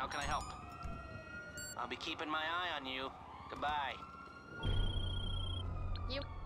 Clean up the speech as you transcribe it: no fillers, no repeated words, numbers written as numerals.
can I help? I'll be keeping my eye on you. Goodbye. You